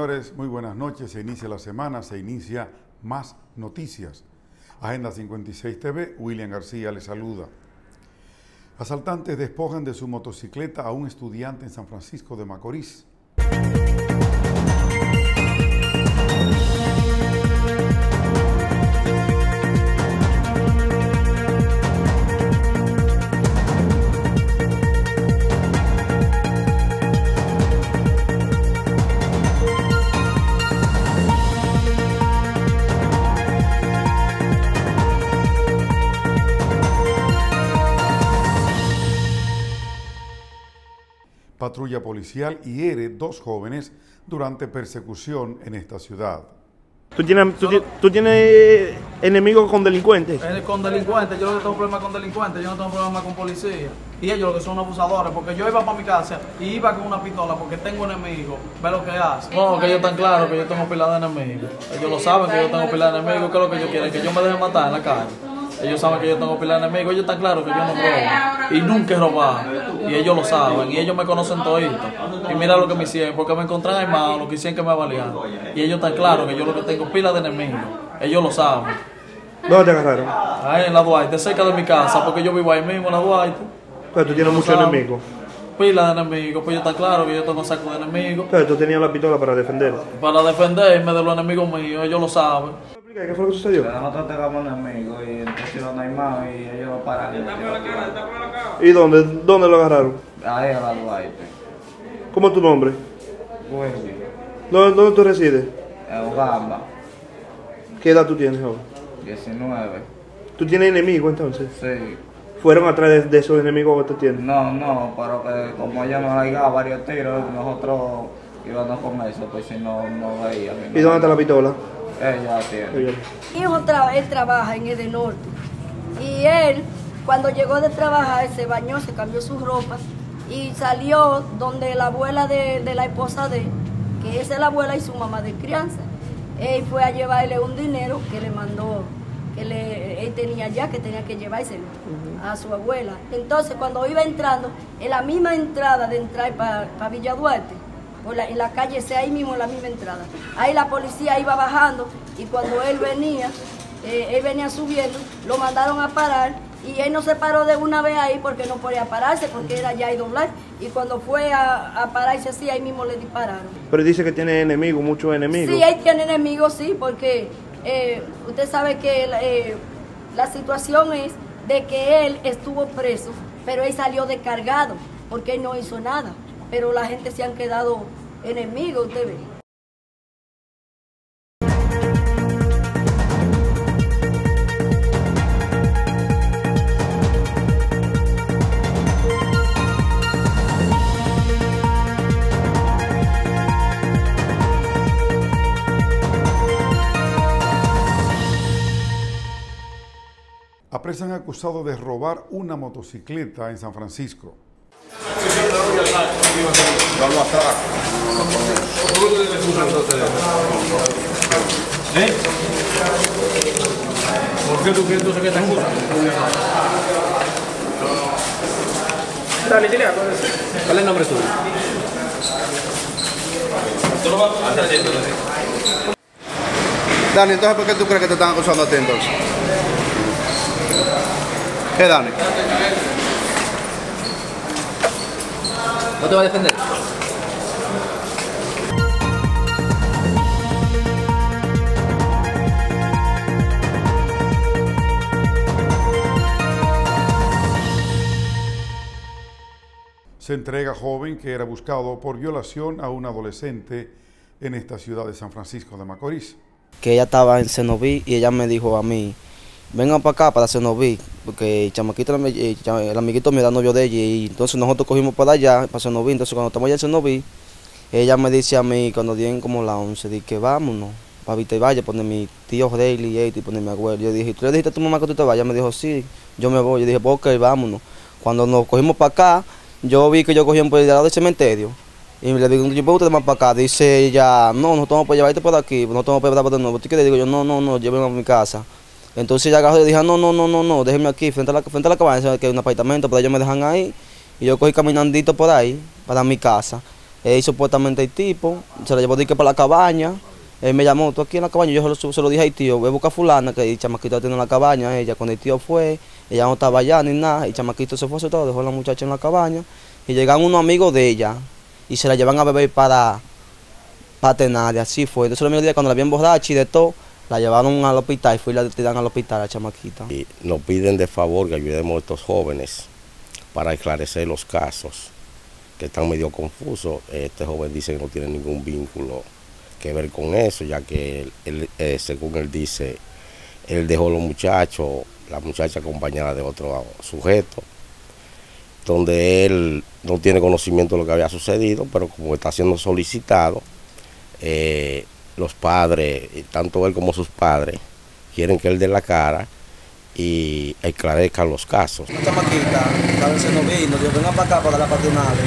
señores, muy buenas noches. Se inicia la semana, se inicia Más Noticias. Agenda 56 TV, William García les saluda. Asaltantes despojan de su motocicleta a un estudiante en San Francisco de Macorís. Patrulla policial hiere 2 jóvenes durante persecución en esta ciudad. ¿Tú tienes enemigos con delincuentes? Con delincuentes, yo no tengo problema con delincuentes, yo no tengo problema con policía. Y ellos lo que son abusadores, porque yo iba para mi casa y iba con una pistola porque tengo enemigos. Ve lo que hacen. No, que ellos están claros que yo tengo pila de enemigos. Ellos lo saben que yo tengo pila de enemigos. ¿Qué es lo que ellos quieren? Que yo me deje matar en la calle. Ellos saben que yo tengo pila de enemigos, ellos están claros que yo no robo. Y nunca he robado. Y ellos lo saben. Y ellos me conocen todito. Y mira lo que me hicieron, porque me encontraron armado, lo que hicieron que me valían. Y ellos están claros que yo lo que tengo pila de enemigos. Ellos lo saben. ¿Dónde te agarraron? Ahí en la Duarte, cerca de mi casa, porque yo vivo ahí mismo en la Duarte. Pero tú tienes muchos enemigos. Pila de enemigos, pues ellos están claros que yo tengo saco de enemigos. Pero tú tenías la pistola para defender. Para defenderme de los enemigos míos, ellos lo saben. ¿Qué fue lo que sucedió? Nosotros tengamos enemigos y entonces no hay más y ellos lo paran. ¿Y dónde lo agarraron? Ahí a la Duarte. ¿Cómo es tu nombre? Willy, ¿Dónde tú resides? en Ugamba, ¿Qué edad tú tienes, joven? 19. ¿Tú tienes enemigos entonces? Sí. ¿Fueron atrás de esos enemigos que tú tienes? No, pero que como ella nos ha llegado varios tiros, nosotros íbamos con eso, pues si no veía. ¿Y dónde está la pistola? Ella tiene. Mi hijo él trabaja en Edenorte y él cuando llegó de trabajar se bañó, se cambió sus ropas y salió donde la abuela de la esposa de él, que esa es la abuela y su mamá de crianza. Él fue a llevarle un dinero que le mandó, él tenía ya que tenía que llevárselo a su abuela. Entonces cuando iba entrando, en la misma entrada de entrar para Villa Duarte, en la calle C, ahí mismo en la misma entrada. Ahí la policía iba bajando y cuando él venía subiendo, lo mandaron a parar y él no se paró de una vez ahí porque no podía pararse, porque era ya y doblar. Y cuando fue a pararse así, ahí mismo le dispararon. Pero dice que tiene enemigos, muchos enemigos. Sí, él tiene enemigos, sí, porque usted sabe que la situación es de que él estuvo preso, pero él salió descargado, porque él no hizo nada. Pero la gente se han quedado enemigos, usted ve. Apresan acusado de robar una motocicleta en San Francisco. ¿Por qué tú crees que te acusan? Dale, dile. ¿Cuál es el nombre tuyo? Dani, entonces, ¿por qué tú crees que te están acusando a ti entonces? ¿Qué, Dani? ¿No te va a defender? Se entrega joven que era buscado por violación a un adolescente en esta ciudad de San Francisco de Macorís. Que ella estaba en Cenoví y ella me dijo a mí, vengan para acá para Cenoví, porque el chamaquito, el amiguito me da novio de ella y entonces nosotros cogimos para allá, para Cenoví. Entonces cuando estamos allá en Cenoví, ella me dice a mí, cuando dieron como las 11, dije que vámonos, para Vista y Valle, poner mi tío Daily y poner mi abuelo. Yo dije, ¿tú le dijiste a tu mamá que tú te vayas? Ella me dijo, sí, yo me voy. Yo dije, pues ok, vámonos. Cuando nos cogimos para acá, yo vi que yo cogí por el lado del cementerio. Y le digo, yo puedo usted más para acá. Dice ella, no, nosotros vamos para llevarte por aquí, nosotros vamos para llevarte de nuevo. ¿Qué le digo yo? No, llévenme a mi casa. Entonces ella agarró y dije, no, déjenme aquí, frente a la cabaña, que hay un apartamento, pero ellos me dejan ahí. Y yo cogí caminandito por ahí, para mi casa. Y supuestamente el tipo se la llevó de que para la cabaña. Él me llamó, tú aquí en la cabaña, yo se lo dije al tío, voy a buscar a fulana, que el chamaquito tiene en la cabaña. Ella, cuando el tío fue, ella no estaba allá ni nada, el chamaquito se fue todo, dejó a la muchacha en la cabaña. Y llegan unos amigos de ella y se la llevan a beber para Tenare, así fue. Entonces, el día cuando la habían borracha y de todo, la llevaron al hospital y fue y la tiran al hospital a la chamaquita. Y nos piden de favor que ayudemos a estos jóvenes para esclarecer los casos que están medio confusos. Este joven dice que no tiene ningún vínculo que ver con eso, ya que él, según él dice, él dejó a los muchachos, la muchacha acompañada de otro sujeto, donde él no tiene conocimiento de lo que había sucedido, pero como está siendo solicitado, los padres, tanto él como sus padres, quieren que él dé la cara y esclarezca los casos. Una chamaquita, a veces no vino, dijo, vengan para acá para dar la patinada.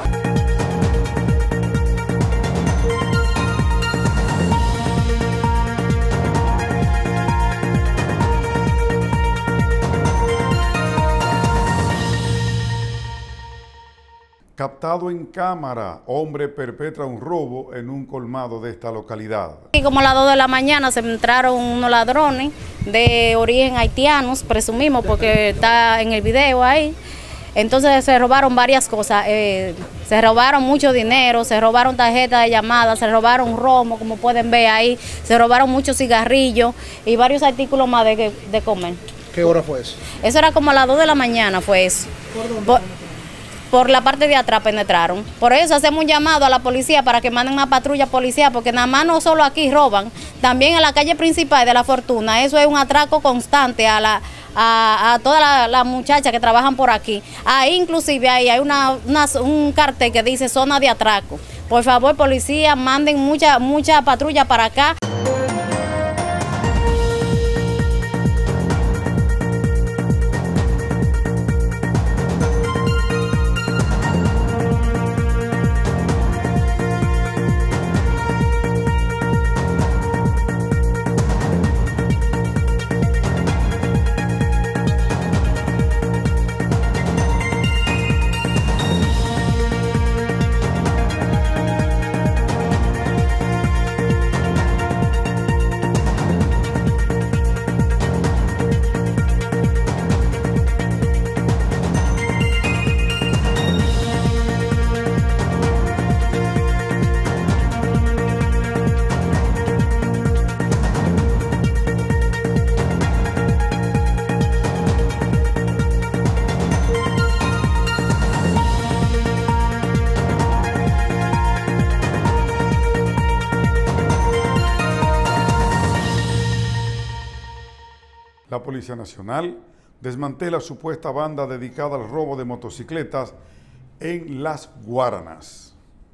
Captado en cámara, hombre perpetra un robo en un colmado de esta localidad. Y como a las 2 de la mañana se entraron unos ladrones de origen haitianos, presumimos porque está en el video ahí. Entonces se robaron varias cosas, se robaron mucho dinero, se robaron tarjetas de llamada, se robaron romo, como pueden ver ahí, se robaron muchos cigarrillos y varios artículos más de comer. ¿Qué hora fue eso? Eso era como a las 2 de la mañana fue eso. Por la parte de atrás penetraron. Por eso hacemos un llamado a la policía para que manden una patrulla policial, porque nada más no solo aquí roban, también en la calle principal de La Fortuna. Eso es un atraco constante a todas las muchachas que trabajan por aquí. Ahí inclusive hay un cartel que dice zona de atraco. Por favor, policía, manden mucha patrulla para acá. La Policía Nacional desmantela supuesta banda dedicada al robo de motocicletas en Las Guaranas.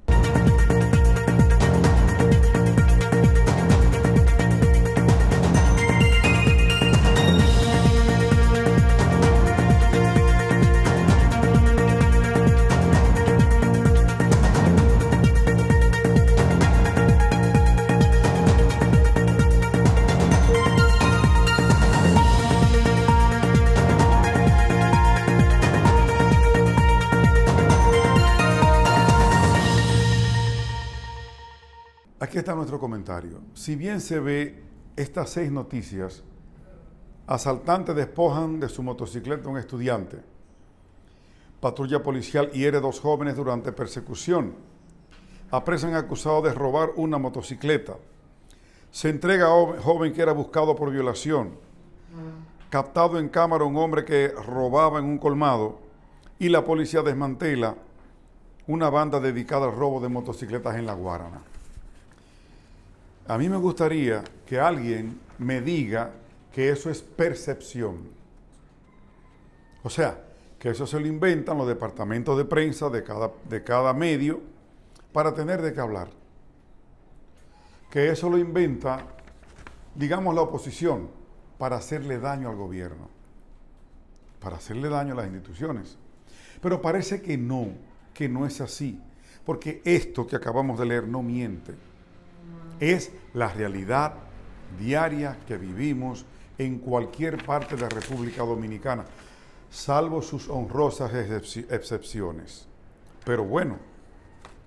Aquí está nuestro comentario. Si bien se ve estas 6 noticias, asaltantes despojan de su motocicleta a un estudiante. Patrulla policial hiere 2 jóvenes durante persecución. Apresan acusado de robar una motocicleta. Se entrega a joven que era buscado por violación. Captado en cámara un hombre que robaba en un colmado. Y la policía desmantela una banda dedicada al robo de motocicletas en La Guarana. A mí me gustaría que alguien me diga que eso es percepción. O sea, que eso se lo inventan los departamentos de prensa de cada medio para tener de qué hablar. Que eso lo inventa, digamos, la oposición para hacerle daño al gobierno, para hacerle daño a las instituciones. Pero parece que no es así, porque esto que acabamos de leer no miente. Es la realidad diaria que vivimos en cualquier parte de la República Dominicana, salvo sus honrosas excepciones. Pero bueno,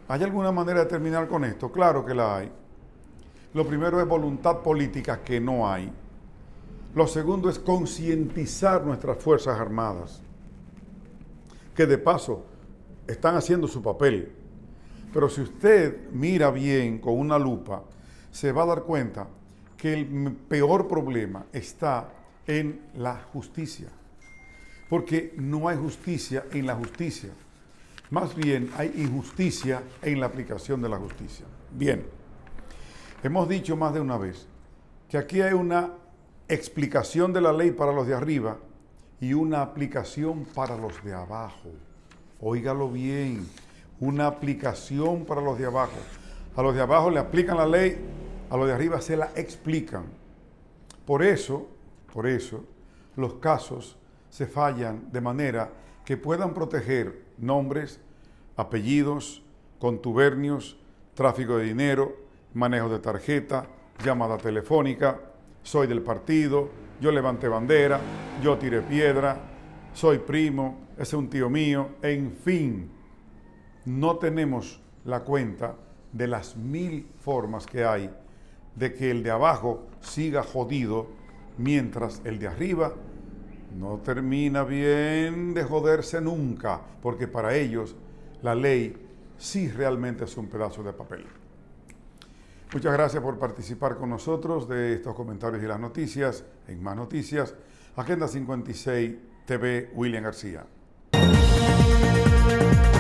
¿Hay alguna manera de terminar con esto? Claro que la hay. Lo primero es voluntad política, que no hay. Lo segundo es concientizar nuestras Fuerzas Armadas, que de paso están haciendo su papel. Pero si usted mira bien con una lupa, se va a dar cuenta que el peor problema está en la justicia. Porque no hay justicia en la justicia. Más bien hay injusticia en la aplicación de la justicia. Bien, hemos dicho más de una vez que aquí hay una explicación de la ley para los de arriba y una aplicación para los de abajo. Óigalo bien, una aplicación para los de abajo. A los de abajo le aplican la ley, a los de arriba se la explican. Por eso, los casos se fallan de manera que puedan proteger nombres, apellidos, contubernios, tráfico de dinero, manejo de tarjeta, llamada telefónica, soy del partido, yo levanté bandera, yo tiré piedra, soy primo, ese es un tío mío, en fin. No tenemos la cuenta de las 1000 formas que hay de que el de abajo siga jodido mientras el de arriba no termina bien de joderse nunca, porque para ellos la ley sí realmente es un pedazo de papel. Muchas gracias por participar con nosotros de estos comentarios y las noticias. En Más Noticias, Agenda 56 TV, William García.